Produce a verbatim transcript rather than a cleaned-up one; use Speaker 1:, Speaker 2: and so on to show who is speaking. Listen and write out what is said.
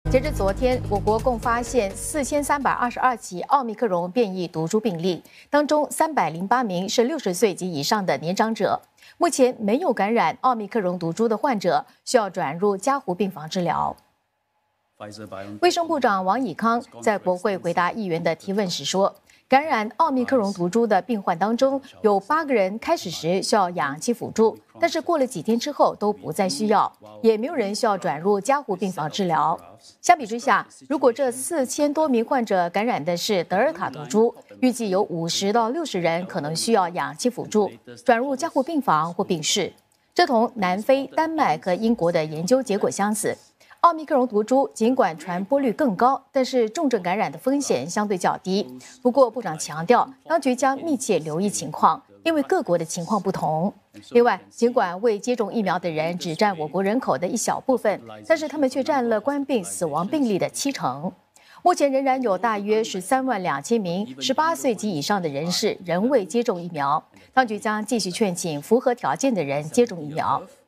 Speaker 1: 截至昨天，我国共发现四千三百二十二起奥密克戎变异毒株病例，当中三百零八名是六十岁及以上的年长者。目前没有感染奥密克戎毒株的患者需要转入加护病房治疗。卫生部长王以康在国会回答议员的提问时说，感染奥密克戎毒株的病患当中，有八个人开始时需要氧气辅助，但是过了几天之后都不再需要，也没有人需要转入加护病房治疗。相比之下，如果这四千多名患者感染的是德尔塔毒株，预计有五十到六十人可能需要氧气辅助，转入加护病房或病室。这同南非、丹麦和英国的研究结果相似。奥密克戎毒株尽管传播率更高，但是重症感染的风险相对较低。不过，部长强调，当局将密切留意情况，因为各国的情况不同。另外，尽管未接种疫苗的人只占我国人口的一小部分，但是他们却占了冠病死亡病例的七成。目前仍然有大约十三万两千名十八岁及以上的人士仍未接种疫苗，当局将继续劝请符合条件的人接种疫苗。